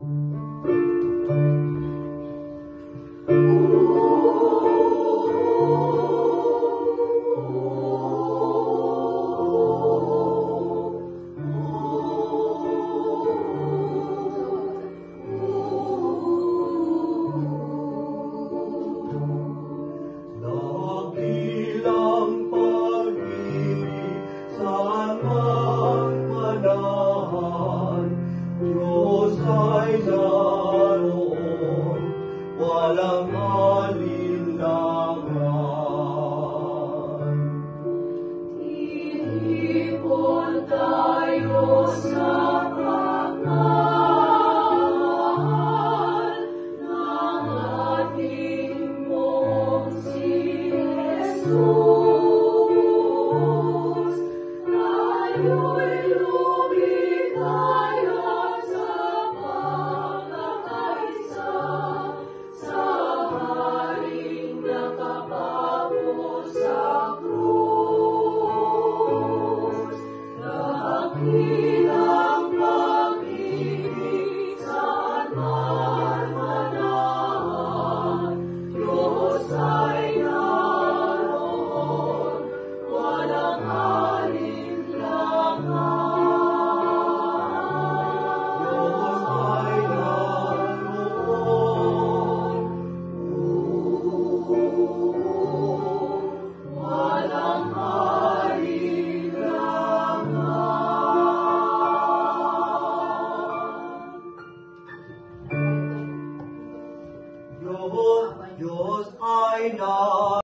Walang alinlangan. Titipon tayo sa pagmamahal ng ating pong si Jesus. Tayo'y lumikaya sa pagkakaisa sa Haring nakapako sa krus.